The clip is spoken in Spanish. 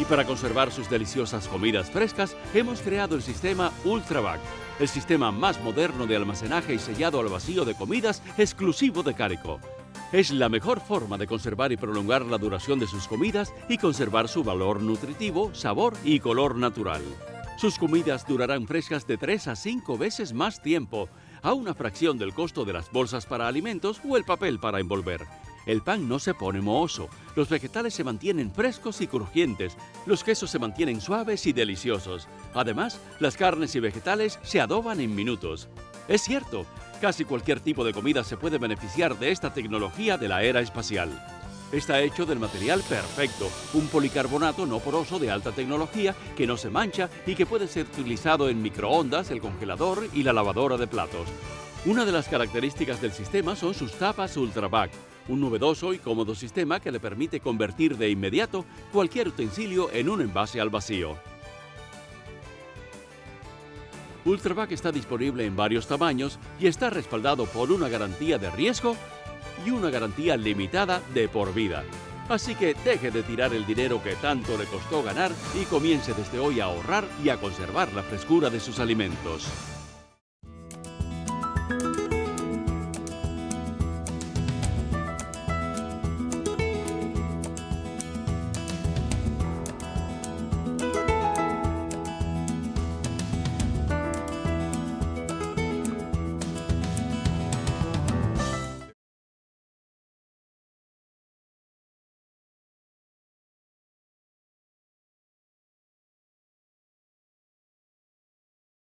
Y para conservar sus deliciosas comidas frescas, hemos creado el sistema UltraVac, el sistema más moderno de almacenaje y sellado al vacío de comidas exclusivo de Careco. Es la mejor forma de conservar y prolongar la duración de sus comidas y conservar su valor nutritivo, sabor y color natural. Sus comidas durarán frescas de 3 a 5 veces más tiempo, a una fracción del costo de las bolsas para alimentos o el papel para envolver. El pan no se pone mohoso, los vegetales se mantienen frescos y crujientes, los quesos se mantienen suaves y deliciosos. Además, las carnes y vegetales se adoban en minutos. Es cierto, casi cualquier tipo de comida se puede beneficiar de esta tecnología de la era espacial. Está hecho del material perfecto, un policarbonato no poroso de alta tecnología que no se mancha y que puede ser utilizado en microondas, el congelador y la lavadora de platos. Una de las características del sistema son sus tapas UltraVac, un novedoso y cómodo sistema que le permite convertir de inmediato cualquier utensilio en un envase al vacío. UltraVac está disponible en varios tamaños y está respaldado por una garantía de riesgo y una garantía limitada de por vida. Así que deje de tirar el dinero que tanto le costó ganar y comience desde hoy a ahorrar y a conservar la frescura de sus alimentos.